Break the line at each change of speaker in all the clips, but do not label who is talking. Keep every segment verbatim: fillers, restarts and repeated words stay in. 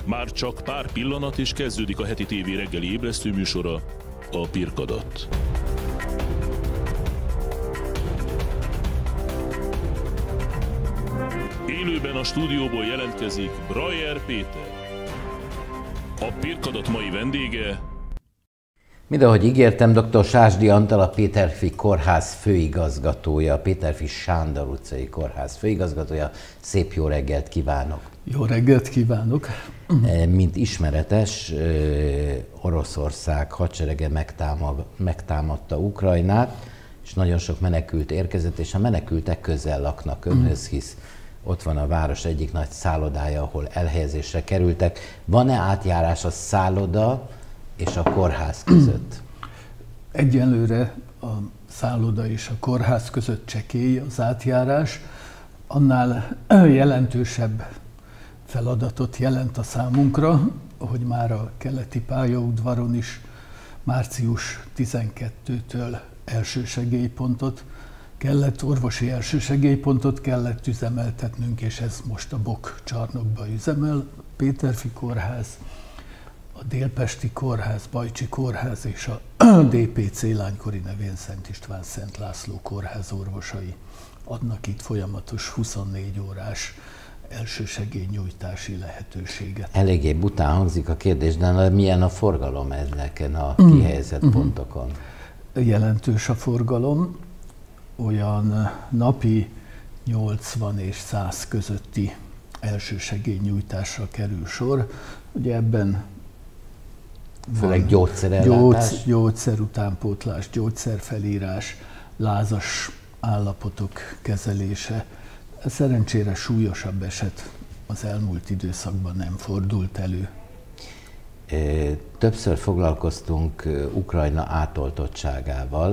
Már csak pár pillanat és kezdődik a heti tévé reggeli ébresztő műsora, a Pirkadat. Élőben a stúdióból jelentkezik Brajer Péter. A Pirkadat mai vendége...
Mind ahogy ígértem, dr. Sásdi Antal, a Péterfi Kórház főigazgatója, a Péterfi Sándor utcai Kórház főigazgatója. Szép jó reggelt kívánok!
Jó reggelt kívánok!
Mint ismeretes, Oroszország hadserege megtámadta Ukrajnát, és nagyon sok menekült érkezett, és a menekültek közel laknak önhöz, hisz ott van a város egyik nagy szállodája, ahol elhelyezésre kerültek. Van-e átjárás a szálloda és a kórház között?
Egyelőre a szálloda és a kórház között csekély az átjárás. Annál jelentősebb feladatot jelent a számunkra, hogy már a keleti pályaudvaron is március tizenkettedikétől elsősegélypontot kellett, orvosi elsősegélypontot kellett üzemeltetnünk, és ez most a Bok csarnokba üzemel. Péterfi Kórház, a Délpesti Kórház, Bajcsi Kórház és a dé pé cé lánykori nevén Szent István Szent László Kórház orvosai adnak itt folyamatos huszonnégy órás elsősegélynyújtási lehetőséget.
Eléggé bután hangzik a kérdés, de milyen a forgalom ezeken a kihelyezett mm. pontokon?
Jelentős a forgalom, olyan napi nyolcvan és száz közötti elsősegélynyújtásra kerül sor. Ugye ebben
főleg gyógyszerellátás?
Gyógyszer, gyógyszer utánpótlás, gyógyszerfelírás, lázas állapotok kezelése. Szerencsére súlyosabb eset az elmúlt időszakban nem fordult elő.
Többször foglalkoztunk Ukrajna átoltottságával,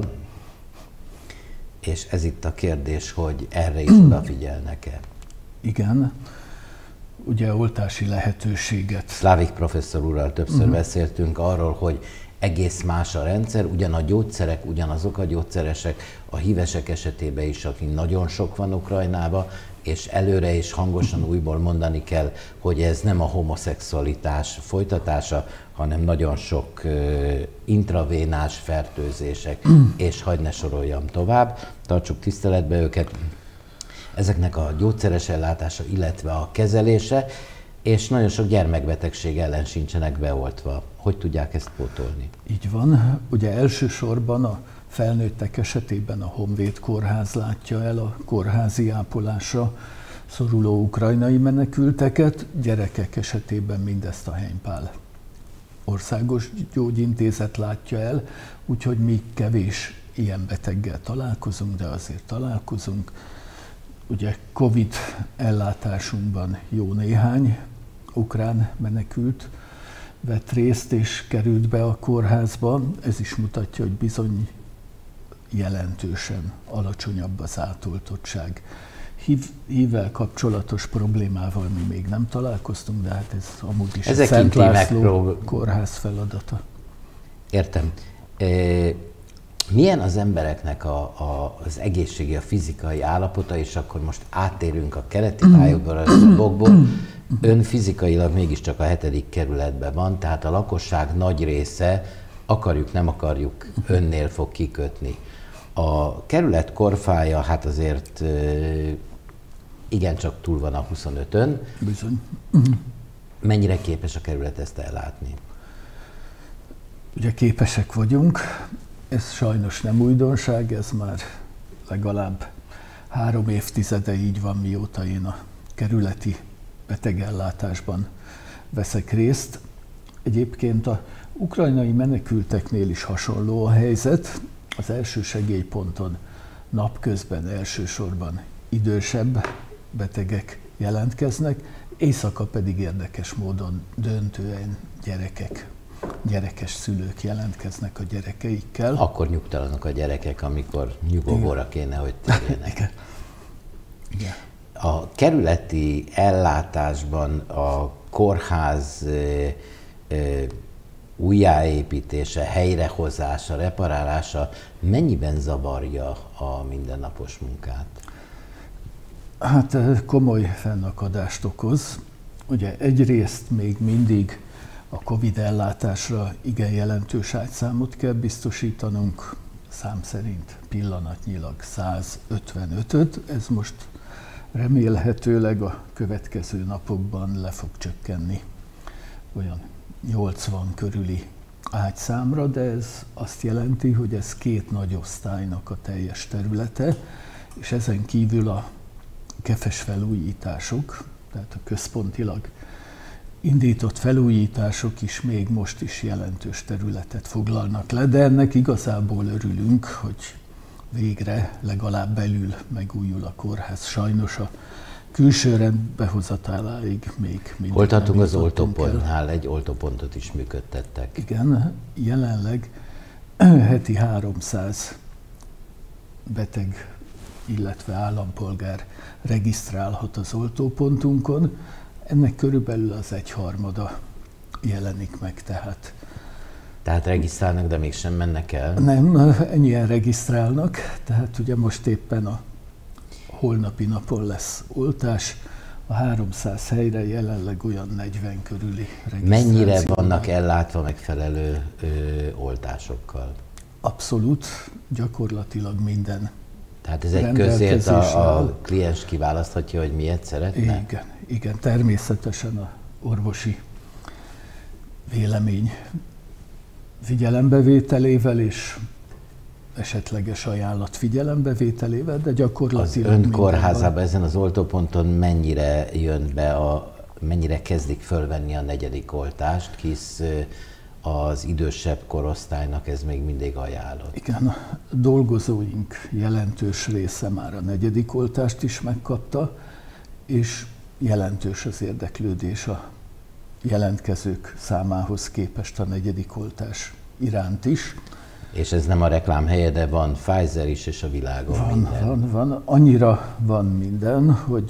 és ez itt a kérdés, hogy erre is odafigyelnek-e? Igen.
Ugye oltási lehetőséget.
Szlávik professzor úrral többször uh-huh. beszéltünk arról, hogy egész más a rendszer, ugyan a gyógyszerek, ugyanazok a gyógyszeresek, a hívesek esetében is, akik nagyon sok van Ukrajnában, és előre is hangosan újból mondani kell, hogy ez nem a homoszexualitás folytatása, hanem nagyon sok uh, intravénás fertőzések, uh-huh. és hadd ne soroljam tovább, tartsuk tiszteletbe őket. Ezeknek a gyógyszeres ellátása, illetve a kezelése, és nagyon sok gyermekbetegség ellen sincsenek beoltva. Hogy tudják ezt pótolni?
Így van. Ugye elsősorban a felnőttek esetében a Honvéd Kórház látja el a kórházi ápolásra szoruló ukrajnai menekülteket, gyerekek esetében mindezt a Heimpál Országos Gyógyintézet látja el, úgyhogy mi kevés ilyen beteggel találkozunk, de azért találkozunk. Ugye Covid ellátásunkban jó néhány ukrán menekült vett részt és került be a kórházba. Ez is mutatja, hogy bizony jelentősen alacsonyabb az átoltottság. Hív, hívvel kapcsolatos problémával mi még nem találkoztunk, de hát ez amúgy is
Ezek
a Szent László
megprób...
kórház feladata.
Értem. E Milyen az embereknek a, a, az egészségi, a fizikai állapota, és akkor most áttérünk a keleti pályaudvarra és a Bokból. Ön fizikailag mégiscsak a hetedik kerületben van, tehát a lakosság nagy része, akarjuk, nem akarjuk, önnél fog kikötni. A kerület korfája, hát azért igencsak túl van a huszonötön.
Bizony.
Mennyire képes a kerület ezt ellátni?
Ugye képesek vagyunk. Ez sajnos nem újdonság, ez már legalább három évtizede így van, mióta én a kerületi betegellátásban veszek részt. Egyébként az ukrajnai menekülteknél is hasonló a helyzet. Az elsősegélyponton napközben elsősorban idősebb betegek jelentkeznek, éjszaka pedig érdekes módon döntően gyerekek. Gyerekes szülők jelentkeznek a gyerekeikkel.
Akkor nyugtalanok a gyerekek, amikor nyugovóra kéne, hogy térjenek.
Igen. Igen.
A kerületi ellátásban a kórház újjáépítése, helyrehozása, reparálása mennyiben zavarja a mindennapos munkát?
Hát komoly fennakadást okoz. ugye egyrészt még mindig a Covid ellátásra igen jelentős ágyszámot kell biztosítanunk, szám szerint pillanatnyilag százötvenötöt, ez most remélhetőleg a következő napokban le fog csökkenni olyan nyolcvan körüli ágyszámra, de ez azt jelenti, hogy ez két nagy osztálynak a teljes területe, és ezen kívül a kefes felújítások, tehát a központilag indított felújítások is még most is jelentős területet foglalnak le, de ennek igazából örülünk, hogy végre legalább belül megújul a kórház. Sajnos a külső rend behozataláig még mindig
Hol tartunk az oltópontnál? Egy oltópontot is működtettek.
Igen, jelenleg heti háromszáz beteg, illetve állampolgár regisztrálhat az oltópontunkon. Ennek körülbelül az egyharmada jelenik meg, tehát.
Tehát regisztrálnak, de mégsem mennek el?
Nem, ennyien regisztrálnak, tehát ugye most éppen a holnapi napon lesz oltás, a háromszáz helyre jelenleg olyan negyven körüli regisztráció.
Mennyire vannak ellátva megfelelő ö, oltásokkal?
Abszolút, gyakorlatilag minden.
Tehát ez egy közért a, a kliens kiválaszthatja, hogy miért szeretne?
Igen, igen, természetesen a orvosi vélemény figyelembevételével és esetleges ajánlat figyelembevételével, de gyakorlatilag
az ön kórházában ezen az oltóponton mennyire jön be, a, mennyire kezdik fölvenni a negyedik oltást, hisz az idősebb korosztálynak ez még mindig ajánlott.
Igen, a dolgozóink jelentős része már a negyedik oltást is megkapta, és jelentős az érdeklődés a jelentkezők számához képest a negyedik oltás iránt is.
És ez nem a reklám helye, de van Pfizer is, és a világon
van,
minden.
Van, van. Annyira van minden, hogy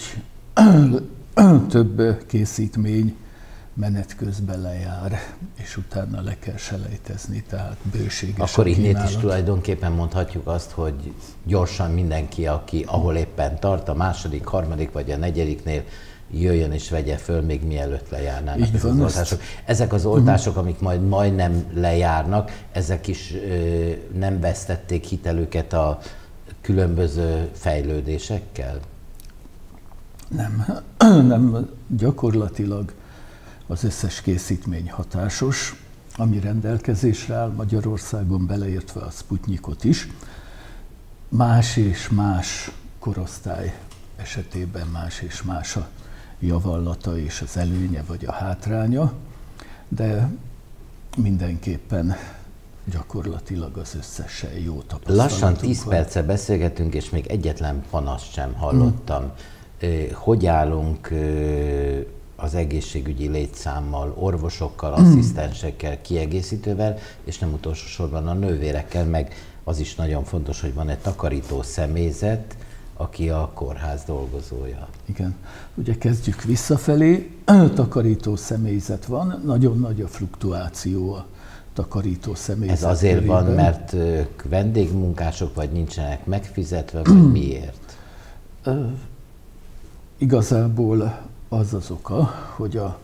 több készítmény menet közben lejár, és utána le kell selejtezni, tehát bőséges.
Akkor innét is tulajdonképpen mondhatjuk azt, hogy gyorsan mindenki, aki ahol éppen tart, a második, harmadik vagy a negyediknél jöjjön és vegye föl, még mielőtt lejárnának ezek az oltások. Ezek az oltások, amik majd majdnem lejárnak, ezek is ö, nem vesztették hitelüket a különböző fejlődésekkel?
Nem, nem, gyakorlatilag az összes készítmény hatásos, ami rendelkezésre áll Magyarországon, beleértve a Sputnikot is. Más és más korosztály esetében más és más a javallata és az előnye vagy a hátránya, de mindenképpen gyakorlatilag az összesen jó tapasztalatunk.
Lassan tíz perce beszélgetünk, és még egyetlen panaszt sem hallottam. Hmm. Hogy állunk az egészségügyi létszámmal, orvosokkal, hmm. asszisztensekkel, kiegészítővel, és nem utolsó sorban a nővérekkel, meg az is nagyon fontos, hogy van egy takarító személyzet, aki a kórház dolgozója.
Igen. Ugye kezdjük visszafelé, takarító személyzet van, nagyon nagy a fluktuáció a takarító személyzet.
Ez azért körében. Van, mert ők vendégmunkások, vagy nincsenek megfizetve, vagy miért?
Ö, igazából az az oka, hogy a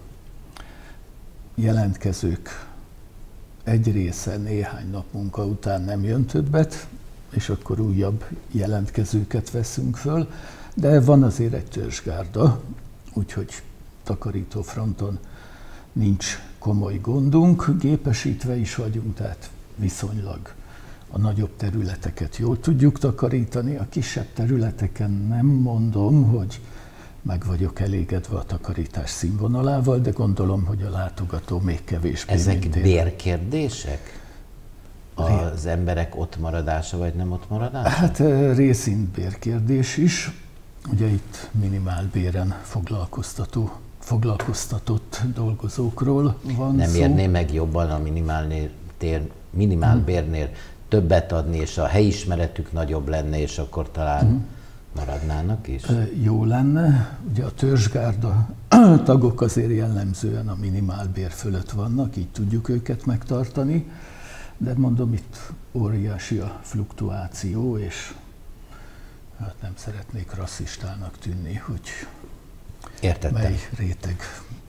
jelentkezők egy része néhány nap munka után nem jön többet, és akkor újabb jelentkezőket veszünk föl, de van azért egy törzsgárda, úgyhogy takarító fronton nincs komoly gondunk, gépesítve is vagyunk, tehát viszonylag a nagyobb területeket jól tudjuk takarítani, a kisebb területeken nem mondom, hogy meg vagyok elégedve a takarítás színvonalával, de gondolom, hogy a látogató még kevésbé.
Ezek bérkérdések? Az emberek ott maradása vagy nem ott maradása?
Hát részint bérkérdés is. Ugye itt minimálbéren foglalkoztató, foglalkoztatott dolgozókról van
nem
szó.
Nem érné meg jobban a minimálbérnél hmm. többet adni, és a helyismeretük nagyobb lenne, és akkor talán hmm. maradnának is?
Jó lenne. Ugye a törzsgárda tagok azért jellemzően a minimálbér fölött vannak, így tudjuk őket megtartani. De mondom, itt óriási a fluktuáció, és hát nem szeretnék rasszistának tűnni, hogy
Értettem.
mely réteg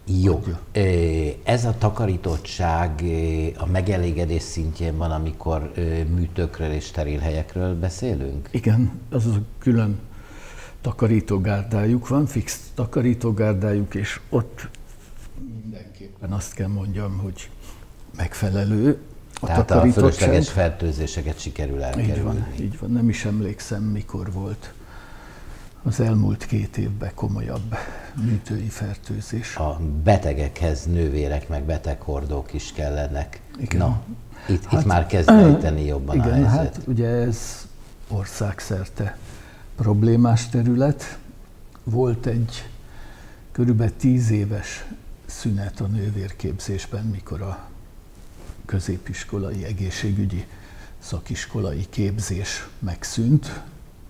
Jó.
adja.
Ez a takarítottság a megelégedés szintjén van, amikor műtőkről és steril helyekről beszélünk?
Igen, az a külön takarítógárdájuk van, fix takarítógárdájuk, és ott mindenképpen azt kell mondjam, hogy megfelelő a
Tehát
takarítottság.
a fölösleges fertőzéseket sikerül elkerülni.
Így van, így van, nem is emlékszem, mikor volt az elmúlt két évben komolyabb műtői fertőzés.
A betegekhez nővérek meg beteghordók is kellenek.
Igen.
Na, itt,
Hát,
itt már kezd ejteni jobban
igen,
a helyzet.
Hát ugye ez országszerte problémás terület. Volt egy körülbelül tíz éves szünet a nővérképzésben, mikor a középiskolai egészségügyi szakiskolai képzés megszűnt,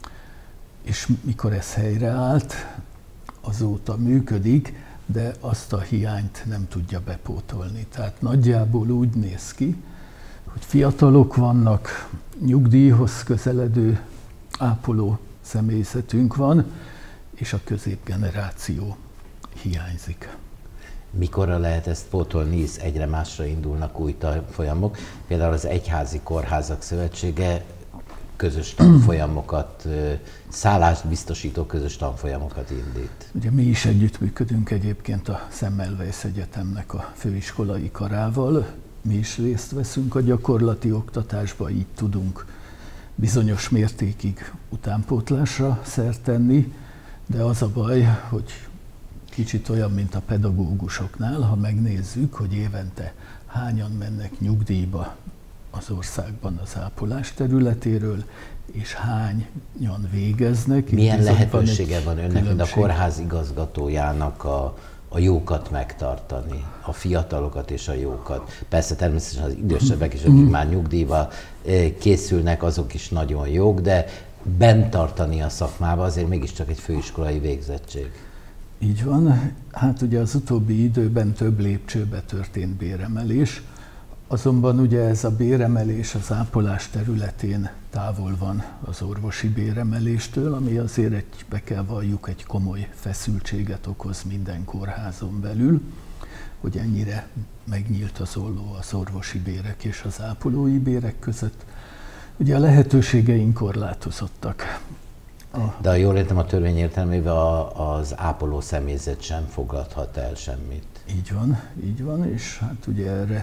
és mikor ez helyreállt, azóta működik, de azt a hiányt nem tudja bepótolni. Tehát nagyjából úgy néz ki, hogy fiatalok vannak, nyugdíjhoz közeledő ápoló személyzetünk van, és a középgeneráció hiányzik.
Mikorra lehet ezt pótolni, hisz egyre másra indulnak új folyamok. Például az Egyházi Kórházak Szövetsége közös tanfolyamokat, szállást biztosító közös tanfolyamokat indít.
Ugye mi is együttműködünk egyébként a Semmelweis Egyetemnek a főiskolai karával. Mi is részt veszünk a gyakorlati oktatásba, így tudunk bizonyos mértékig utánpótlásra szert tenni, de az a baj, hogy kicsit olyan, mint a pedagógusoknál, ha megnézzük, hogy évente hányan mennek nyugdíjba az országban az ápolás területéről, és hányan végeznek.
Milyen lehetősége van önnek, mint a
különbség.
kórház igazgatójának a, a jókat megtartani, a fiatalokat és a jókat? Persze természetesen az idősebbek is, akik már nyugdíjba készülnek, azok is nagyon jók, de bent tartani a szakmába azért mégiscsak egy főiskolai végzettség.
Így van. Hát ugye az utóbbi időben több lépcsőbe történt béremelés, azonban ugye ez a béremelés az ápolás területén távol van az orvosi béremeléstől, ami azért egy, be kell valljuk, egy komoly feszültséget okoz minden kórházon belül, hogy ennyire megnyílt az olló az orvosi bérek és az ápolói bérek között. Ugye a lehetőségeink korlátozottak. A...
De ha jól értem, a törvény értelmében az ápoló személyzet sem fogadhat el semmit.
Így van, így van, és hát ugye erre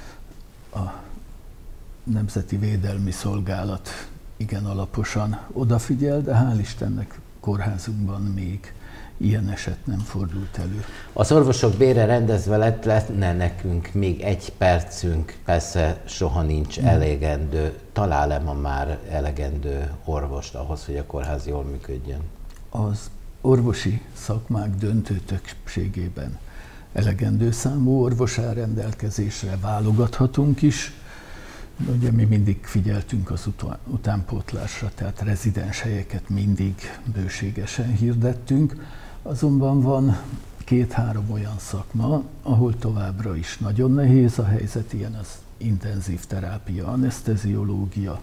a Nemzeti Védelmi Szolgálat igen alaposan odafigyel, de hál' Istennek kórházunkban még ilyen eset nem fordult elő.
Az orvosok bére rendezve lett, lenne nekünk még egy percünk, persze soha nincs elegendő. Talál-e ma már elegendő orvost ahhoz, hogy a kórház jól működjön?
Az orvosi szakmák döntő többségében elegendő számú orvos áll rendelkezésre, válogathatunk is. Ugye mi mindig figyeltünk az utánpótlásra, tehát rezidens helyeket mindig bőségesen hirdettünk. Azonban van két-három olyan szakma, ahol továbbra is nagyon nehéz a helyzet, ilyen az intenzív terápia, aneszteziológia,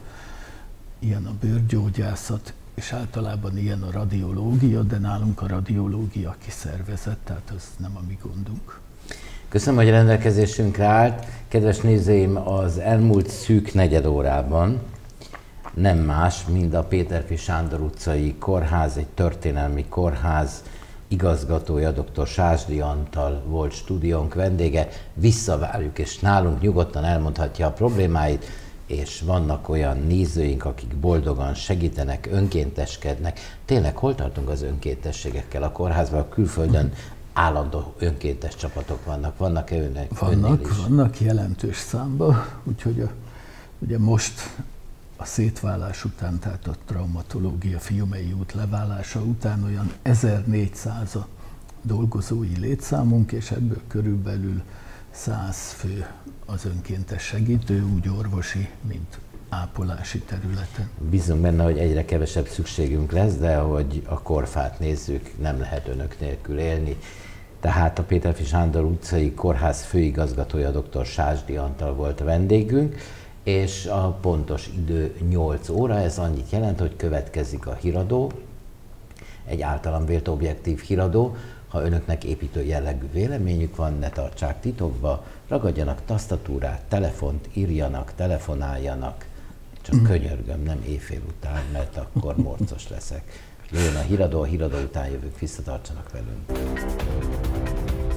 ilyen a bőrgyógyászat, és általában ilyen a radiológia, de nálunk a radiológia kiszervezett, tehát az nem a mi gondunk.
Köszönöm, hogy rendelkezésünkre állt. Kedves nézőim, az elmúlt szűk negyed órában nem más, mint a Péterfi Sándor utcai kórház, egy történelmi kórház igazgatója, dr. Sásdi Antal volt stúdiónk vendége. Visszavárjuk, és nálunk nyugodtan elmondhatja a problémáit, és vannak olyan nézőink, akik boldogan segítenek, önkénteskednek. Tényleg hol tartunk az önkéntességekkel a kórházban, a külföldön? Állandó önkéntes csapatok vannak. Vannak-e önnek?
Vannak, vannak jelentős számban, úgyhogy a, ugye most a szétválás után, tehát a traumatológia Fiumei út leválása után olyan ezernégyszáz a dolgozói létszámunk, és ebből körülbelül száz fő az önkéntes segítő, úgy orvosi, mint ápolási területen.
Bízunk benne, hogy egyre kevesebb szükségünk lesz, de hogy a korfát nézzük, nem lehet önök nélkül élni. Tehát a Péterfi Sándor utcai kórház főigazgatója, dr. Sásdi Antal volt a vendégünk, és a pontos idő nyolc óra, ez annyit jelent, hogy következik a híradó, egy általam vélt objektív híradó, Ha önöknek építő jellegű véleményük van, ne tartsák titokba, ragadjanak tasztatúrát, telefont, írjanak, telefonáljanak. Csak könyörgöm, nem éjfél után, mert akkor morcos leszek. Jöjjön a híradó, a híradó után jövők, visszatartsanak velünk.